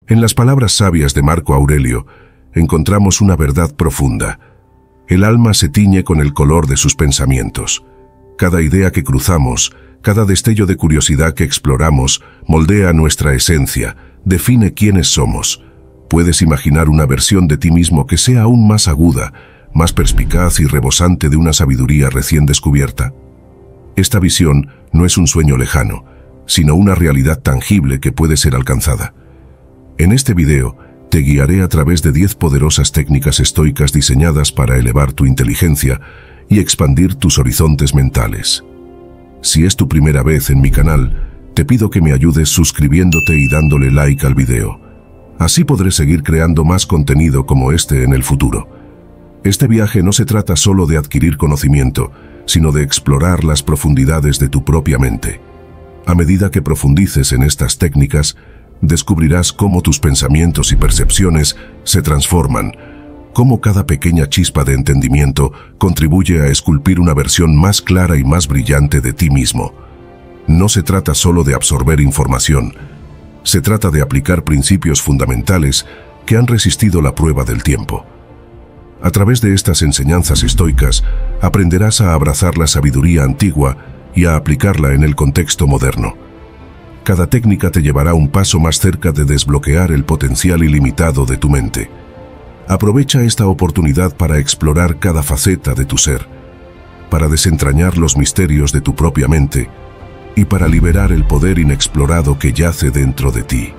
En las palabras sabias de Marco Aurelio encontramos una verdad profunda. El alma se tiñe con el color de sus pensamientos. Cada idea que cruzamos, cada destello de curiosidad que exploramos, moldea nuestra esencia, define quiénes somos. Puedes imaginar una versión de ti mismo que sea aún más aguda, más perspicaz y rebosante de una sabiduría recién descubierta. Esta visión no es un sueño lejano, sino una realidad tangible que puede ser alcanzada. En este video, te guiaré a través de 10 poderosas técnicas estoicas diseñadas para elevar tu inteligencia y expandir tus horizontes mentales. Si es tu primera vez en mi canal, te pido que me ayudes suscribiéndote y dándole like al video. Así podré seguir creando más contenido como este en el futuro. Este viaje no se trata solo de adquirir conocimiento, sino de explorar las profundidades de tu propia mente. A medida que profundices en estas técnicas, descubrirás cómo tus pensamientos y percepciones se transforman, cómo cada pequeña chispa de entendimiento contribuye a esculpir una versión más clara y más brillante de ti mismo. No se trata solo de absorber información, se trata de aplicar principios fundamentales que han resistido la prueba del tiempo. A través de estas enseñanzas estoicas, aprenderás a abrazar la sabiduría antigua y a aplicarla en el contexto moderno. Cada técnica te llevará un paso más cerca de desbloquear el potencial ilimitado de tu mente. Aprovecha esta oportunidad para explorar cada faceta de tu ser, para desentrañar los misterios de tu propia mente y para liberar el poder inexplorado que yace dentro de ti.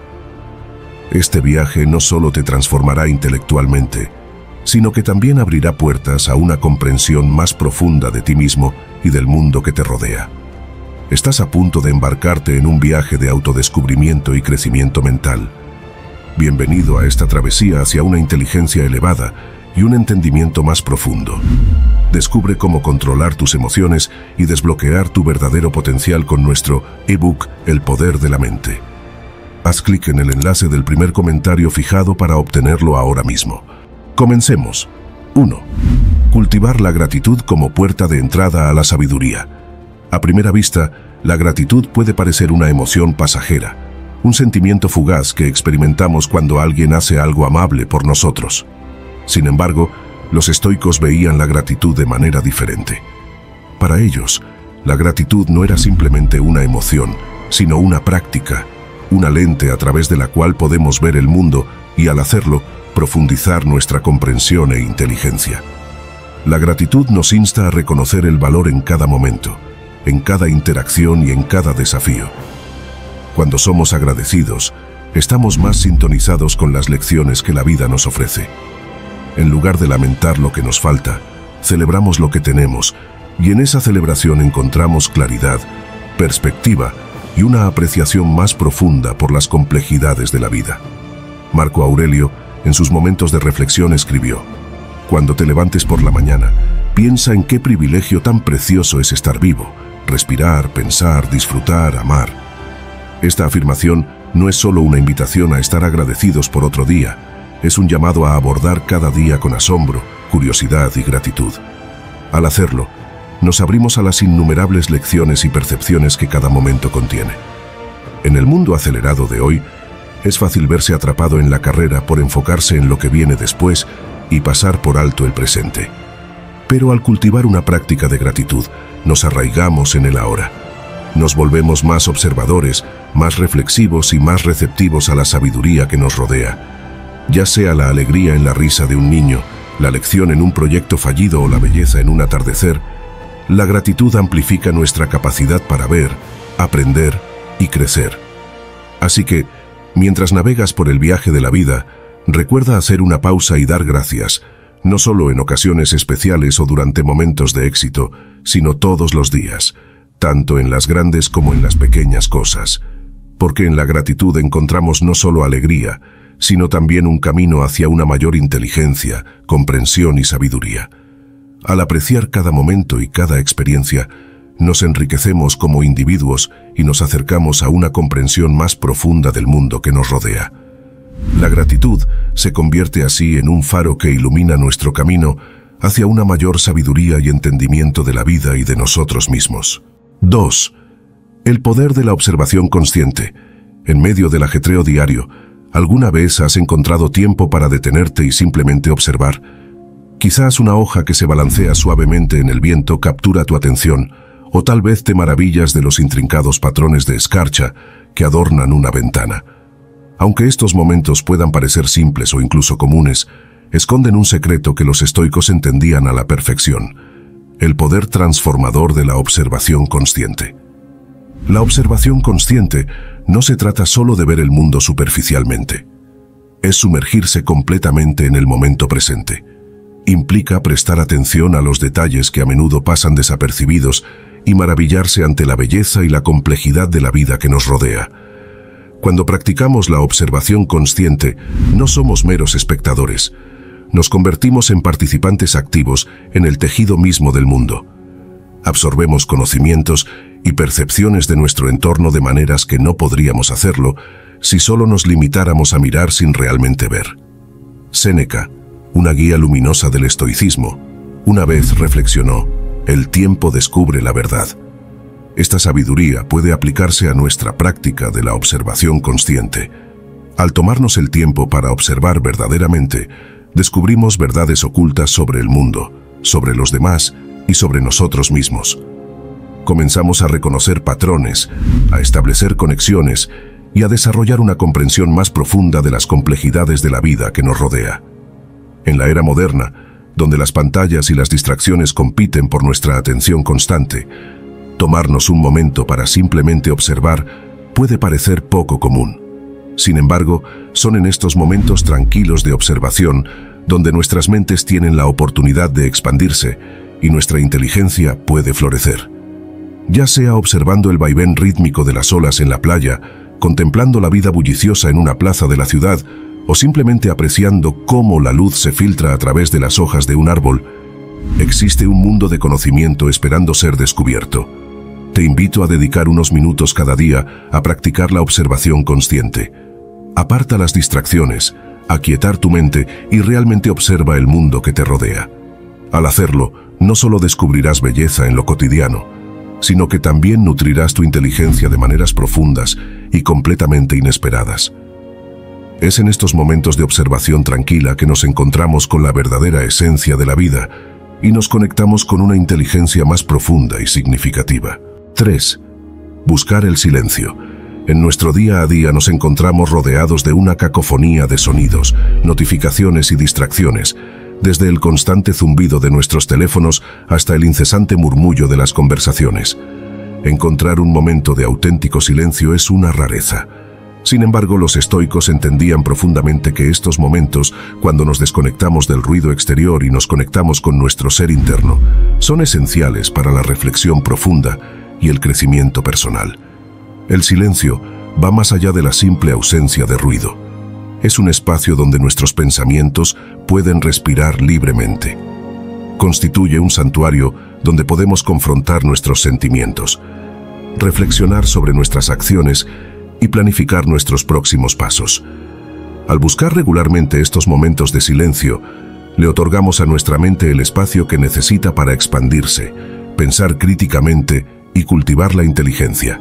Este viaje no solo te transformará intelectualmente, sino que también abrirá puertas a una comprensión más profunda de ti mismo y del mundo que te rodea. Estás a punto de embarcarte en un viaje de autodescubrimiento y crecimiento mental. Bienvenido a esta travesía hacia una inteligencia elevada y un entendimiento más profundo. Descubre cómo controlar tus emociones y desbloquear tu verdadero potencial con nuestro ebook El Poder de la Mente. Haz clic en el enlace del primer comentario fijado para obtenerlo ahora mismo. Comencemos. 1. Cultivar la gratitud como puerta de entrada a la sabiduría. A primera vista, la gratitud puede parecer una emoción pasajera, un sentimiento fugaz que experimentamos cuando alguien hace algo amable por nosotros. Sin embargo, los estoicos veían la gratitud de manera diferente. Para ellos, la gratitud no era simplemente una emoción, sino una práctica, una lente a través de la cual podemos ver el mundo y, al hacerlo, profundizar nuestra comprensión e inteligencia. La gratitud nos insta a reconocer el valor en cada momento, en cada interacción y en cada desafío. Cuando somos agradecidos, estamos más sintonizados con las lecciones que la vida nos ofrece. En lugar de lamentar lo que nos falta, celebramos lo que tenemos, y en esa celebración encontramos claridad, perspectiva y una apreciación más profunda por las complejidades de la vida. Marco Aurelio, en sus momentos de reflexión, escribió: «Cuando te levantes por la mañana, piensa en qué privilegio tan precioso es estar vivo, respirar, pensar, disfrutar, amar». Esta afirmación no es solo una invitación a estar agradecidos por otro día, es un llamado a abordar cada día con asombro, curiosidad y gratitud. Al hacerlo, nos abrimos a las innumerables lecciones y percepciones que cada momento contiene. En el mundo acelerado de hoy, es fácil verse atrapado en la carrera por enfocarse en lo que viene después y pasar por alto el presente. Pero al cultivar una práctica de gratitud, nos arraigamos en el ahora. Nos volvemos más observadores, más reflexivos y más receptivos a la sabiduría que nos rodea. Ya sea la alegría en la risa de un niño, la lección en un proyecto fallido o la belleza en un atardecer, la gratitud amplifica nuestra capacidad para ver, aprender y crecer. Así que, mientras navegas por el viaje de la vida, recuerda hacer una pausa y dar gracias, no solo en ocasiones especiales o durante momentos de éxito, sino todos los días, tanto en las grandes como en las pequeñas cosas. Porque en la gratitud encontramos no solo alegría, sino también un camino hacia una mayor inteligencia, comprensión y sabiduría. Al apreciar cada momento y cada experiencia, nos enriquecemos como individuos y nos acercamos a una comprensión más profunda del mundo que nos rodea. La gratitud se convierte así en un faro que ilumina nuestro camino hacia una mayor sabiduría y entendimiento de la vida y de nosotros mismos. 2. El poder de la observación consciente. En medio del ajetreo diario, ¿Alguna vez has encontrado tiempo para detenerte y simplemente observar? Quizás una hoja que se balancea suavemente en el viento captura tu atención, o tal vez te maravillas de los intrincados patrones de escarcha que adornan una ventana. Aunque estos momentos puedan parecer simples o incluso comunes, esconden un secreto que los estoicos entendían a la perfección: el poder transformador de la observación consciente. La observación consciente no se trata solo de ver el mundo superficialmente. Es sumergirse completamente en el momento presente. Implica prestar atención a los detalles que a menudo pasan desapercibidos y maravillarse ante la belleza y la complejidad de la vida que nos rodea. Cuando practicamos la observación consciente, no somos meros espectadores. Nos convertimos en participantes activos en el tejido mismo del mundo. Absorbemos conocimientos y percepciones de nuestro entorno de maneras que no podríamos hacerlo si solo nos limitáramos a mirar sin realmente ver. Séneca, una guía luminosa del estoicismo, una vez reflexionó: el tiempo descubre la verdad. Esta sabiduría puede aplicarse a nuestra práctica de la observación consciente. Al tomarnos el tiempo para observar verdaderamente, descubrimos verdades ocultas sobre el mundo, sobre los demás y sobre nosotros mismos. Comenzamos a reconocer patrones, a establecer conexiones y a desarrollar una comprensión más profunda de las complejidades de la vida que nos rodea. En la era moderna, donde las pantallas y las distracciones compiten por nuestra atención constante, tomarnos un momento para simplemente observar puede parecer poco común. Sin embargo, son en estos momentos tranquilos de observación donde nuestras mentes tienen la oportunidad de expandirse y nuestra inteligencia puede florecer. Ya sea observando el vaivén rítmico de las olas en la playa, contemplando la vida bulliciosa en una plaza de la ciudad, o simplemente apreciando cómo la luz se filtra a través de las hojas de un árbol, existe un mundo de conocimiento esperando ser descubierto. Te invito a dedicar unos minutos cada día a practicar la observación consciente. Aparta las distracciones, aquietar tu mente y realmente observa el mundo que te rodea. Al hacerlo, no solo descubrirás belleza en lo cotidiano, sino que también nutrirás tu inteligencia de maneras profundas y completamente inesperadas. Es en estos momentos de observación tranquila que nos encontramos con la verdadera esencia de la vida y nos conectamos con una inteligencia más profunda y significativa. 3. Buscar el silencio. En nuestro día a día nos encontramos rodeados de una cacofonía de sonidos, notificaciones y distracciones, desde el constante zumbido de nuestros teléfonos hasta el incesante murmullo de las conversaciones. Encontrar un momento de auténtico silencio es una rareza. Sin embargo, los estoicos entendían profundamente que estos momentos, cuando nos desconectamos del ruido exterior y nos conectamos con nuestro ser interno, son esenciales para la reflexión profunda y el crecimiento personal. El silencio va más allá de la simple ausencia de ruido. Es un espacio donde nuestros pensamientos pueden respirar libremente. Constituye un santuario donde podemos confrontar nuestros sentimientos, reflexionar sobre nuestras acciones y planificar nuestros próximos pasos. Al buscar regularmente estos momentos de silencio, le otorgamos a nuestra mente el espacio que necesita para expandirse, pensar críticamente y cultivar la inteligencia.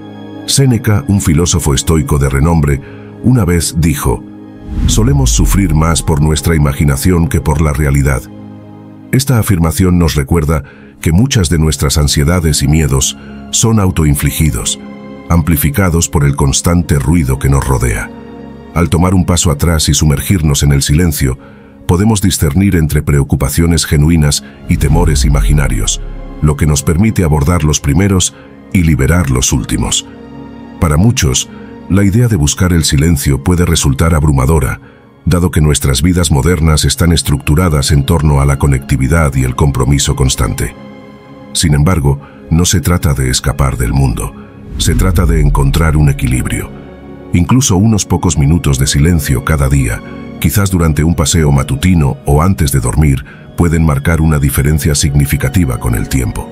Séneca, un filósofo estoico de renombre, una vez dijo: «Solemos sufrir más por nuestra imaginación que por la realidad». Esta afirmación nos recuerda que muchas de nuestras ansiedades y miedos son autoinfligidos, amplificados por el constante ruido que nos rodea. Al tomar un paso atrás y sumergirnos en el silencio, podemos discernir entre preocupaciones genuinas y temores imaginarios, lo que nos permite abordar los primeros y liberar los últimos. Para muchos, la idea de buscar el silencio puede resultar abrumadora, dado que nuestras vidas modernas están estructuradas en torno a la conectividad y el compromiso constante. Sin embargo, no se trata de escapar del mundo. Se trata de encontrar un equilibrio. Incluso unos pocos minutos de silencio cada día, quizás durante un paseo matutino o antes de dormir, pueden marcar una diferencia significativa con el tiempo.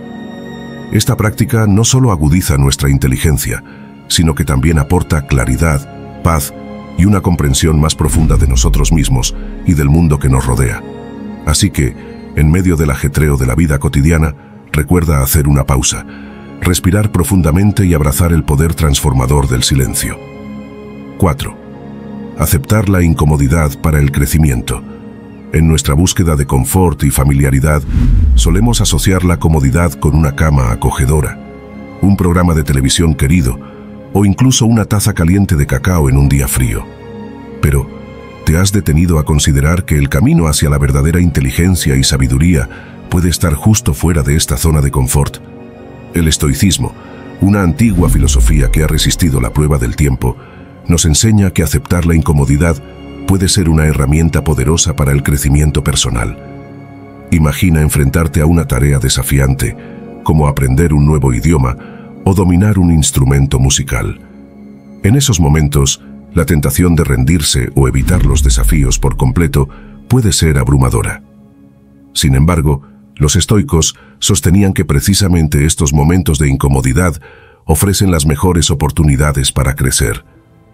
Esta práctica no solo agudiza nuestra inteligencia, sino que también aporta claridad, paz y una comprensión más profunda de nosotros mismos y del mundo que nos rodea. Así que, en medio del ajetreo de la vida cotidiana, recuerda hacer una pausa, respirar profundamente y abrazar el poder transformador del silencio. 4. aceptar la incomodidad para el crecimiento. En nuestra búsqueda de confort y familiaridad, solemos asociar la comodidad con una cama acogedora, un programa de televisión querido o incluso una taza caliente de cacao en un día frío. Pero, ¿te has detenido a considerar que el camino hacia la verdadera inteligencia y sabiduría puede estar justo fuera de esta zona de confort? El estoicismo, una antigua filosofía que ha resistido la prueba del tiempo, nos enseña que aceptar la incomodidad puede ser una herramienta poderosa para el crecimiento personal. Imagina enfrentarte a una tarea desafiante, como aprender un nuevo idioma o dominar un instrumento musical. En esos momentos, la tentación de rendirse o evitar los desafíos por completo puede ser abrumadora. Sin embargo, los estoicos sostenían que precisamente estos momentos de incomodidad ofrecen las mejores oportunidades para crecer.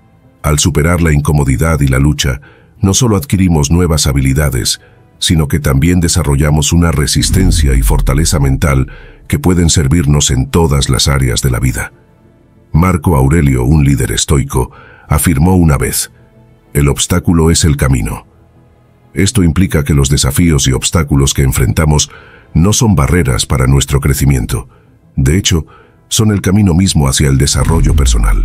Al superar la incomodidad y la lucha, no solo adquirimos nuevas habilidades, sino que también desarrollamos una resistencia y fortaleza mental que pueden servirnos en todas las áreas de la vida. Marco Aurelio, un líder estoico, afirmó una vez: «El obstáculo es el camino». Esto implica que los desafíos y obstáculos que enfrentamos no son barreras para nuestro crecimiento. De hecho, son el camino mismo hacia el desarrollo personal.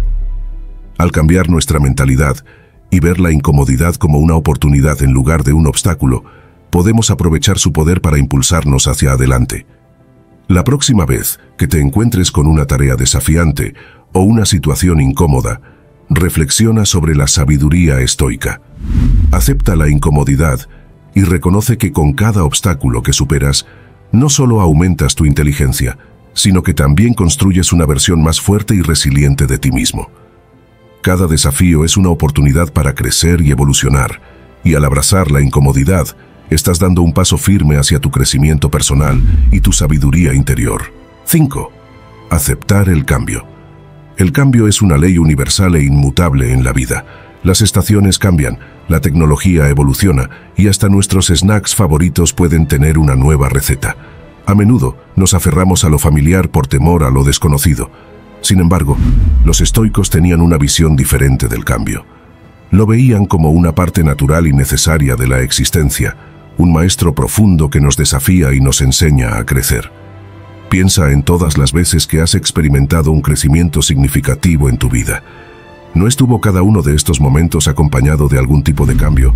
Al cambiar nuestra mentalidad y ver la incomodidad como una oportunidad en lugar de un obstáculo, podemos aprovechar su poder para impulsarnos hacia adelante. La próxima vez que te encuentres con una tarea desafiante o una situación incómoda, reflexiona sobre la sabiduría estoica. Acepta la incomodidad y reconoce que con cada obstáculo que superas, no solo aumentas tu inteligencia, sino que también construyes una versión más fuerte y resiliente de ti mismo. Cada desafío es una oportunidad para crecer y evolucionar, y al abrazar la incomodidad, estás dando un paso firme hacia tu crecimiento personal y tu sabiduría interior. 5. Aceptar el cambio. El cambio es una ley universal e inmutable en la vida. Las estaciones cambian, la tecnología evoluciona y hasta nuestros snacks favoritos pueden tener una nueva receta. A menudo nos aferramos a lo familiar por temor a lo desconocido. Sin embargo, los estoicos tenían una visión diferente del cambio. Lo veían como una parte natural y necesaria de la existencia, un maestro profundo que nos desafía y nos enseña a crecer. Piensa en todas las veces que has experimentado un crecimiento significativo en tu vida. ¿No estuvo cada uno de estos momentos acompañado de algún tipo de cambio?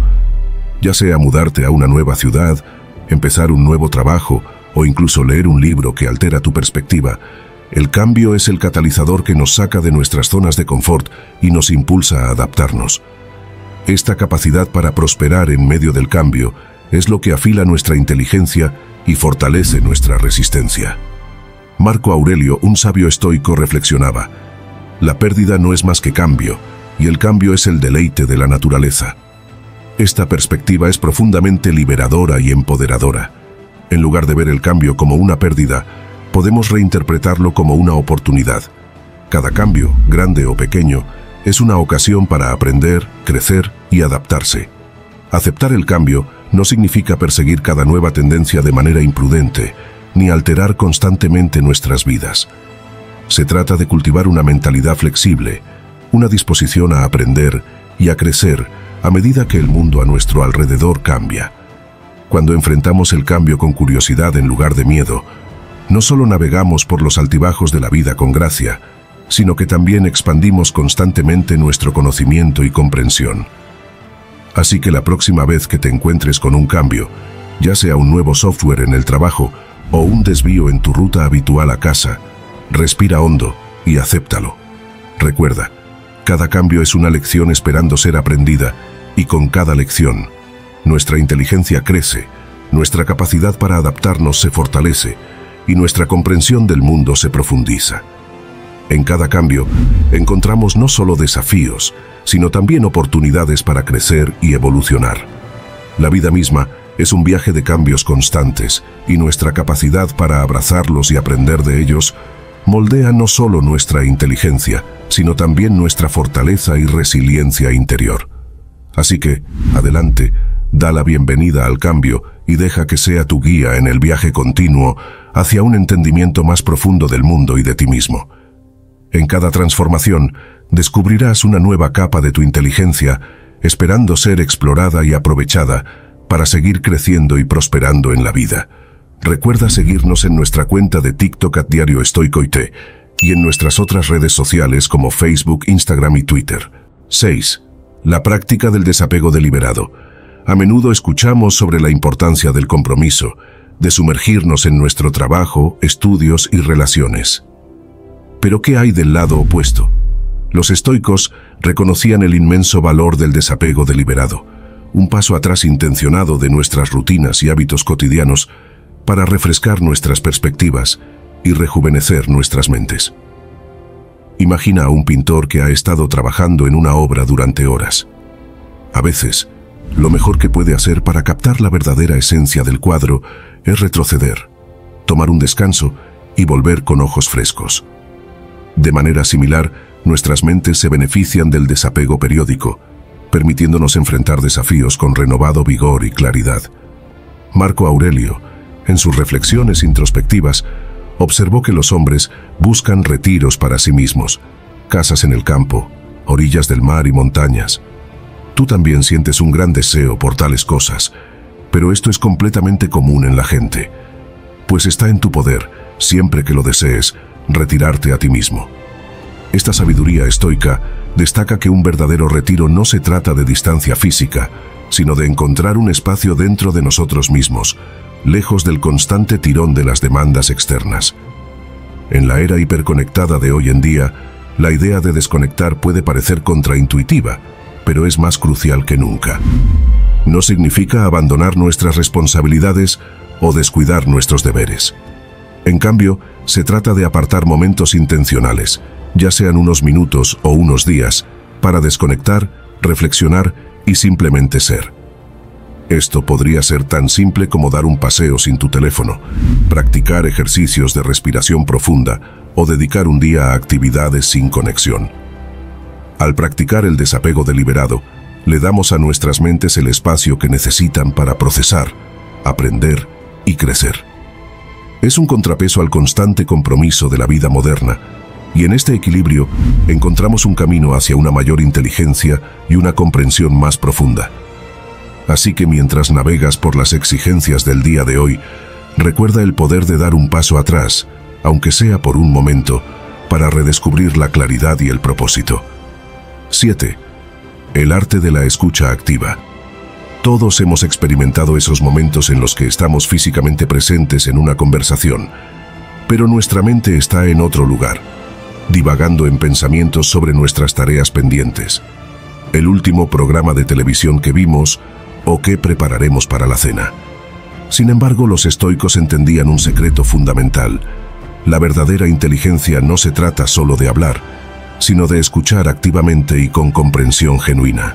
Ya sea mudarte a una nueva ciudad, empezar un nuevo trabajo o incluso leer un libro que altera tu perspectiva, el cambio es el catalizador que nos saca de nuestras zonas de confort y nos impulsa a adaptarnos. Esta capacidad para prosperar en medio del cambio es lo que afila nuestra inteligencia y fortalece nuestra resistencia. Marco Aurelio, un sabio estoico, reflexionaba: «La pérdida no es más que cambio, y el cambio es el deleite de la naturaleza». Esta perspectiva es profundamente liberadora y empoderadora. En lugar de ver el cambio como una pérdida, podemos reinterpretarlo como una oportunidad. Cada cambio, grande o pequeño, es una ocasión para aprender, crecer y adaptarse. Aceptar el cambio no significa perseguir cada nueva tendencia de manera imprudente, ni alterar constantemente nuestras vidas. Se trata de cultivar una mentalidad flexible, una disposición a aprender y a crecer a medida que el mundo a nuestro alrededor cambia. Cuando enfrentamos el cambio con curiosidad en lugar de miedo, no solo navegamos por los altibajos de la vida con gracia, sino que también expandimos constantemente nuestro conocimiento y comprensión. Así que la próxima vez que te encuentres con un cambio, ya sea un nuevo software en el trabajo o un desvío en tu ruta habitual a casa, respira hondo y acéptalo. Recuerda, cada cambio es una lección esperando ser aprendida, y con cada lección, nuestra inteligencia crece, nuestra capacidad para adaptarnos se fortalece, y nuestra comprensión del mundo se profundiza. En cada cambio, encontramos no solo desafíos, sino también oportunidades para crecer y evolucionar. La vida misma es un viaje de cambios constantes, y nuestra capacidad para abrazarlos y aprender de ellos moldea no solo nuestra inteligencia, sino también nuestra fortaleza y resiliencia interior. Así que, adelante, da la bienvenida al cambio y deja que sea tu guía en el viaje continuo hacia un entendimiento más profundo del mundo y de ti mismo. En cada transformación, descubrirás una nueva capa de tu inteligencia esperando ser explorada y aprovechada para seguir creciendo y prosperando en la vida. Recuerda seguirnos en nuestra cuenta de TikTok @diarioestoicoit y en nuestras otras redes sociales como Facebook, Instagram y Twitter. 6. La práctica del desapego deliberado. A menudo escuchamos sobre la importancia del compromiso, de sumergirnos en nuestro trabajo, estudios y relaciones. Pero ¿qué hay del lado opuesto? Los estoicos reconocían el inmenso valor del desapego deliberado, un paso atrás intencionado de nuestras rutinas y hábitos cotidianos para refrescar nuestras perspectivas y rejuvenecer nuestras mentes. Imagina a un pintor que ha estado trabajando en una obra durante horas. A veces, lo mejor que puede hacer para captar la verdadera esencia del cuadro es retroceder, tomar un descanso y volver con ojos frescos. De manera similar, nuestras mentes se benefician del desapego periódico, permitiéndonos enfrentar desafíos con renovado vigor y claridad. Marco Aurelio, en sus reflexiones introspectivas, observó que los hombres buscan retiros para sí mismos, casas en el campo, orillas del mar y montañas. Tú también sientes un gran deseo por tales cosas, pero esto es completamente común en la gente, pues está en tu poder, siempre que lo desees, retirarte a ti mismo. Esta sabiduría estoica destaca que un verdadero retiro no se trata de distancia física, sino de encontrar un espacio dentro de nosotros mismos, lejos del constante tirón de las demandas externas. En la era hiperconectada de hoy en día, la idea de desconectar puede parecer contraintuitiva, pero es más crucial que nunca. No significa abandonar nuestras responsabilidades o descuidar nuestros deberes. En cambio, se trata de apartar momentos intencionales, ya sean unos minutos o unos días, para desconectar, reflexionar y simplemente ser. Esto podría ser tan simple como dar un paseo sin tu teléfono, practicar ejercicios de respiración profunda o dedicar un día a actividades sin conexión. Al practicar el desapego deliberado, le damos a nuestras mentes el espacio que necesitan para procesar, aprender y crecer. Es un contrapeso al constante compromiso de la vida moderna, y en este equilibrio encontramos un camino hacia una mayor inteligencia y una comprensión más profunda. Así que mientras navegas por las exigencias del día de hoy, recuerda el poder de dar un paso atrás, aunque sea por un momento, para redescubrir la claridad y el propósito. 7. El arte de la escucha activa. Todos hemos experimentado esos momentos en los que estamos físicamente presentes en una conversación, pero nuestra mente está en otro lugar, divagando en pensamientos sobre nuestras tareas pendientes, el último programa de televisión que vimos o qué prepararemos para la cena. Sin embargo, los estoicos entendían un secreto fundamental. La verdadera inteligencia no se trata solo de hablar, sino de escuchar activamente y con comprensión genuina.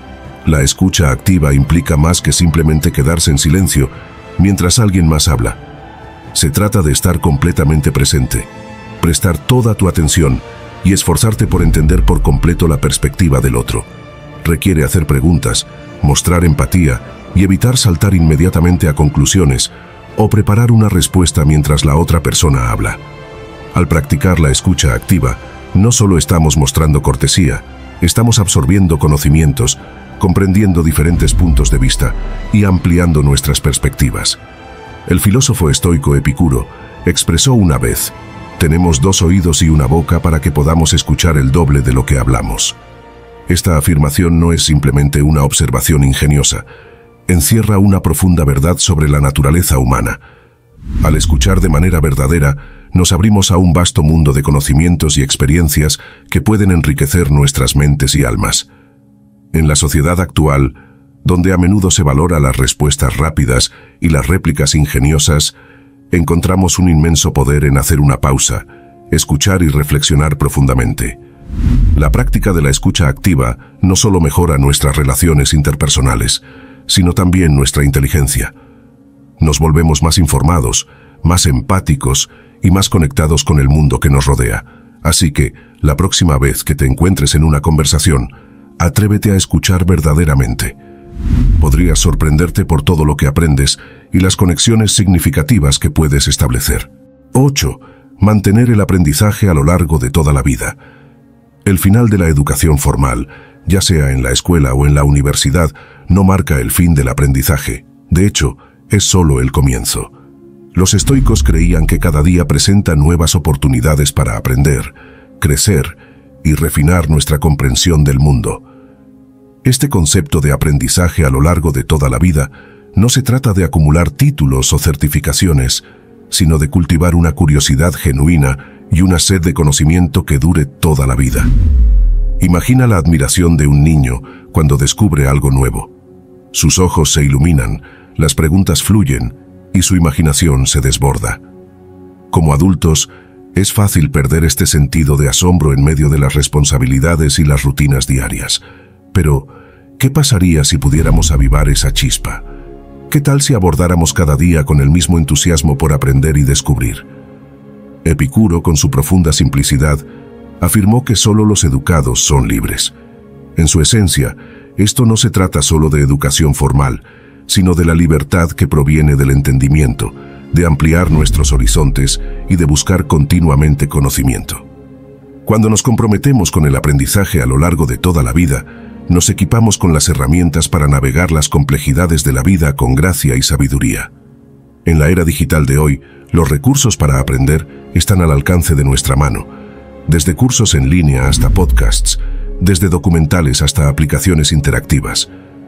La escucha activa implica más que simplemente quedarse en silencio mientras alguien más habla. Se trata de estar completamente presente, prestar toda tu atención y esforzarte por entender por completo la perspectiva del otro. Requiere hacer preguntas, mostrar empatía y evitar saltar inmediatamente a conclusiones o preparar una respuesta mientras la otra persona habla. Al practicar la escucha activa, no solo estamos mostrando cortesía, estamos absorbiendo conocimientos, comprendiendo diferentes puntos de vista y ampliando nuestras perspectivas. El filósofo estoico Epicuro expresó una vez: tenemos 2 oídos y una boca para que podamos escuchar el doble de lo que hablamos. Esta afirmación no es simplemente una observación ingeniosa, encierra una profunda verdad sobre la naturaleza humana. Al escuchar de manera verdadera, nos abrimos a un vasto mundo de conocimientos y experiencias que pueden enriquecer nuestras mentes y almas. En la sociedad actual, donde a menudo se valora las respuestas rápidas y las réplicas ingeniosas, encontramos un inmenso poder en hacer una pausa, escuchar y reflexionar profundamente. La práctica de la escucha activa no solo mejora nuestras relaciones interpersonales, sino también nuestra inteligencia. Nos volvemos más informados, más empáticos y más conectados con el mundo que nos rodea. Así que, la próxima vez que te encuentres en una conversación, atrévete a escuchar verdaderamente. Podrías sorprenderte por todo lo que aprendes y las conexiones significativas que puedes establecer. 8. Mantener el aprendizaje a lo largo de toda la vida. El final de la educación formal ya sea en la escuela o en la universidad, no marca el fin del aprendizaje. De hecho, es solo el comienzo. Los estoicos creían que cada día presenta nuevas oportunidades para aprender, crecer y refinar nuestra comprensión del mundo. Este concepto de aprendizaje a lo largo de toda la vida no se trata de acumular títulos o certificaciones, sino de cultivar una curiosidad genuina y una sed de conocimiento que dure toda la vida. Imagina la admiración de un niño cuando descubre algo nuevo. Sus ojos se iluminan, las preguntas fluyen y su imaginación se desborda. Como adultos, es fácil perder este sentido de asombro en medio de las responsabilidades y las rutinas diarias. Pero, ¿qué pasaría si pudiéramos avivar esa chispa? ¿Qué tal si abordáramos cada día con el mismo entusiasmo por aprender y descubrir? Epicuro, con su profunda simplicidad, afirmó que solo los educados son libres. En su esencia, esto no se trata solo de educación formal, sino de la libertad que proviene del entendimiento, de ampliar nuestros horizontes y de buscar continuamente conocimiento. Cuando nos comprometemos con el aprendizaje a lo largo de toda la vida, nos equipamos con las herramientas para navegar las complejidades de la vida con gracia y sabiduría. En la era digital de hoy, los recursos para aprender están al alcance de nuestra mano, desde cursos en línea hasta podcasts, desde documentales hasta aplicaciones interactivas.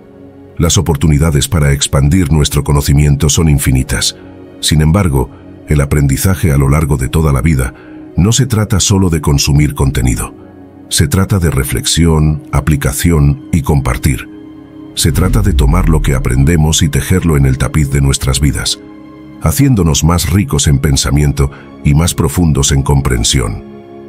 Las oportunidades para expandir nuestro conocimiento son infinitas. Sin embargo, el aprendizaje a lo largo de toda la vida no se trata solo de consumir contenido. Se trata de reflexión, aplicación y compartir. Se trata de tomar lo que aprendemos y tejerlo en el tapiz de nuestras vidas, haciéndonos más ricos en pensamiento y más profundos en comprensión.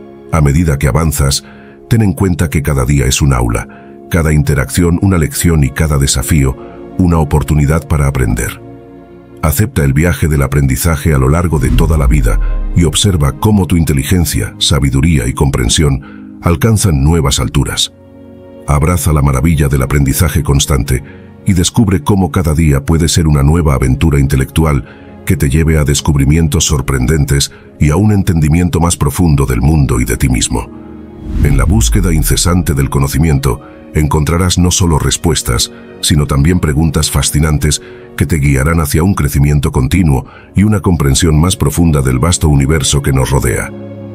A medida que avanzas, ten en cuenta que cada día es un aula, cada interacción una lección y cada desafío una oportunidad para aprender. Acepta el viaje del aprendizaje a lo largo de toda la vida y observa cómo tu inteligencia, sabiduría y comprensión alcanzan nuevas alturas. Abraza la maravilla del aprendizaje constante y descubre cómo cada día puede ser una nueva aventura intelectual que te lleve a descubrimientos sorprendentes y a un entendimiento más profundo del mundo y de ti mismo. En la búsqueda incesante del conocimiento, encontrarás no solo respuestas, sino también preguntas fascinantes que te guiarán hacia un crecimiento continuo y una comprensión más profunda del vasto universo que nos rodea.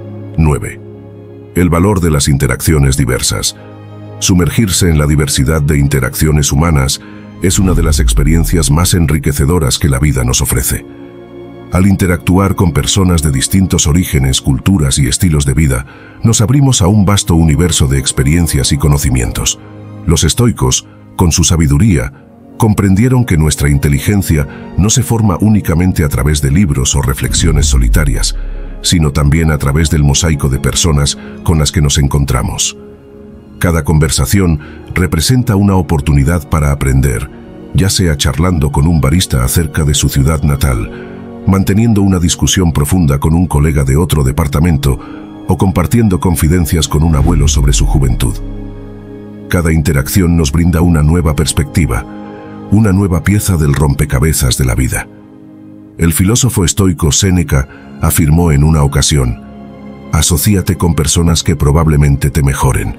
9. El valor de las interacciones diversas. Sumergirse en la diversidad de interacciones humanas es una de las experiencias más enriquecedoras que la vida nos ofrece. Al interactuar con personas de distintos orígenes, culturas y estilos de vida, nos abrimos a un vasto universo de experiencias y conocimientos. Los estoicos, con su sabiduría, comprendieron que nuestra inteligencia no se forma únicamente a través de libros o reflexiones solitarias, sino también a través del mosaico de personas con las que nos encontramos. Cada conversación representa una oportunidad para aprender, ya sea charlando con un barista acerca de su ciudad natal, manteniendo una discusión profunda con un colega de otro departamento o compartiendo confidencias con un abuelo sobre su juventud. Cada interacción nos brinda una nueva perspectiva, una nueva pieza del rompecabezas de la vida. El filósofo estoico Séneca afirmó en una ocasión: «Asocíate con personas que probablemente te mejoren».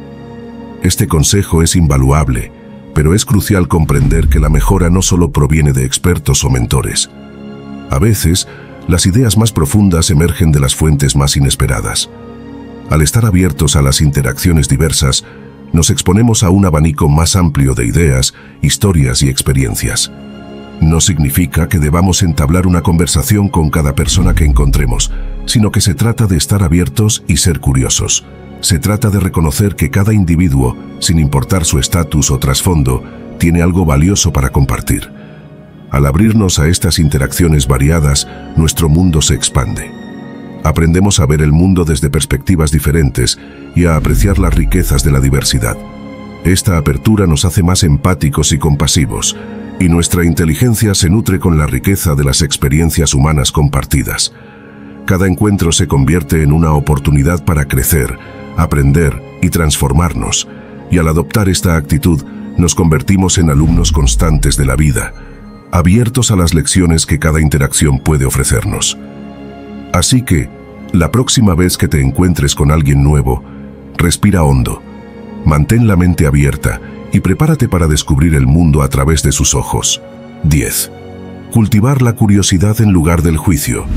Este consejo es invaluable, pero es crucial comprender que la mejora no solo proviene de expertos o mentores. A veces, las ideas más profundas emergen de las fuentes más inesperadas. Al estar abiertos a las interacciones diversas, nos exponemos a un abanico más amplio de ideas, historias y experiencias. No significa que debamos entablar una conversación con cada persona que encontremos, sino que se trata de estar abiertos y ser curiosos. Se trata de reconocer que cada individuo, sin importar su estatus o trasfondo, tiene algo valioso para compartir. Al abrirnos a estas interacciones variadas, nuestro mundo se expande. Aprendemos a ver el mundo desde perspectivas diferentes y a apreciar las riquezas de la diversidad. Esta apertura nos hace más empáticos y compasivos, y nuestra inteligencia se nutre con la riqueza de las experiencias humanas compartidas. Cada encuentro se convierte en una oportunidad para crecer, aprender y transformarnos, y al adoptar esta actitud, nos convertimos en alumnos constantes de la vida, abiertos a las lecciones que cada interacción puede ofrecernos. Así que, la próxima vez que te encuentres con alguien nuevo, respira hondo, Mantén la mente abierta y prepárate para descubrir el mundo a través de sus ojos. 10. Cultivar la curiosidad en lugar del juicio.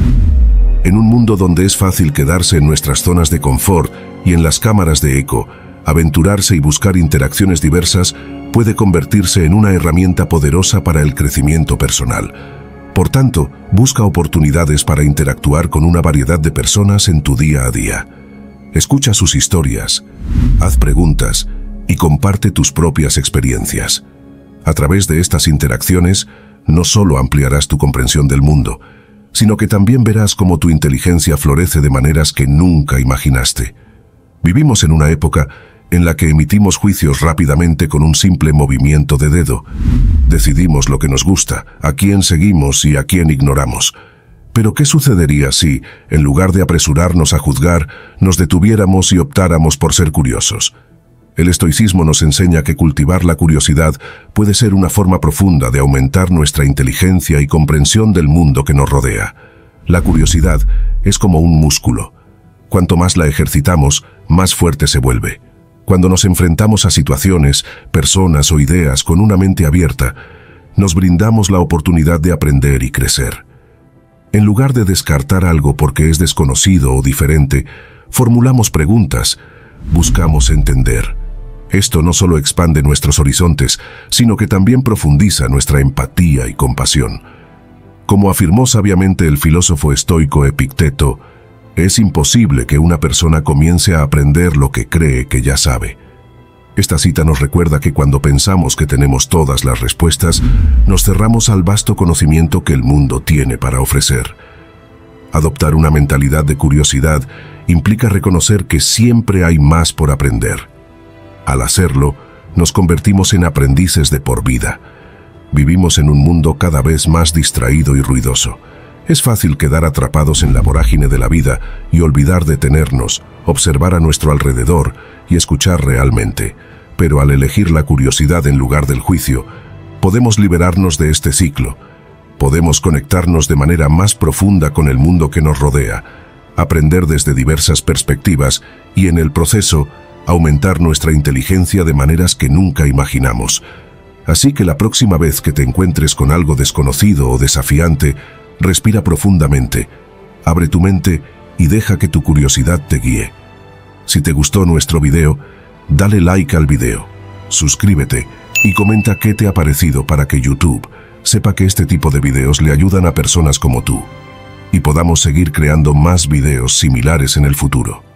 En un mundo donde es fácil quedarse en nuestras zonas de confort y en las cámaras de eco, aventurarse y buscar interacciones diversas puede convertirse en una herramienta poderosa para el crecimiento personal. Por tanto, busca oportunidades para interactuar con una variedad de personas en tu día a día. Escucha sus historias, haz preguntas y comparte tus propias experiencias. A través de estas interacciones, no solo ampliarás tu comprensión del mundo, sino que también verás cómo tu inteligencia florece de maneras que nunca imaginaste. Vivimos en una época en la que emitimos juicios rápidamente con un simple movimiento de dedo. Decidimos lo que nos gusta, a quién seguimos y a quién ignoramos. Pero ¿qué sucedería si, en lugar de apresurarnos a juzgar, nos detuviéramos y optáramos por ser curiosos? El estoicismo nos enseña que cultivar la curiosidad puede ser una forma profunda de aumentar nuestra inteligencia y comprensión del mundo que nos rodea. La curiosidad es como un músculo. Cuanto más la ejercitamos, más fuerte se vuelve. Cuando nos enfrentamos a situaciones, personas o ideas con una mente abierta, nos brindamos la oportunidad de aprender y crecer. En lugar de descartar algo porque es desconocido o diferente, formulamos preguntas, buscamos entender. Esto no solo expande nuestros horizontes, sino que también profundiza nuestra empatía y compasión. Como afirmó sabiamente el filósofo estoico Epicteto, es imposible que una persona comience a aprender lo que cree que ya sabe. Esta cita nos recuerda que cuando pensamos que tenemos todas las respuestas, nos cerramos al vasto conocimiento que el mundo tiene para ofrecer. Adoptar una mentalidad de curiosidad implica reconocer que siempre hay más por aprender. Al hacerlo, nos convertimos en aprendices de por vida. Vivimos en un mundo cada vez más distraído y ruidoso. Es fácil quedar atrapados en la vorágine de la vida y olvidar detenernos, observar a nuestro alrededor y escuchar realmente. Pero al elegir la curiosidad en lugar del juicio, podemos liberarnos de este ciclo. Podemos conectarnos de manera más profunda con el mundo que nos rodea, aprender desde diversas perspectivas y, en el proceso, aumentar nuestra inteligencia de maneras que nunca imaginamos. Así que la próxima vez que te encuentres con algo desconocido o desafiante, respira profundamente, abre tu mente y deja que tu curiosidad te guíe. Si te gustó nuestro video, dale like al video, suscríbete y comenta qué te ha parecido para que YouTube sepa que este tipo de videos le ayudan a personas como tú y podamos seguir creando más videos similares en el futuro.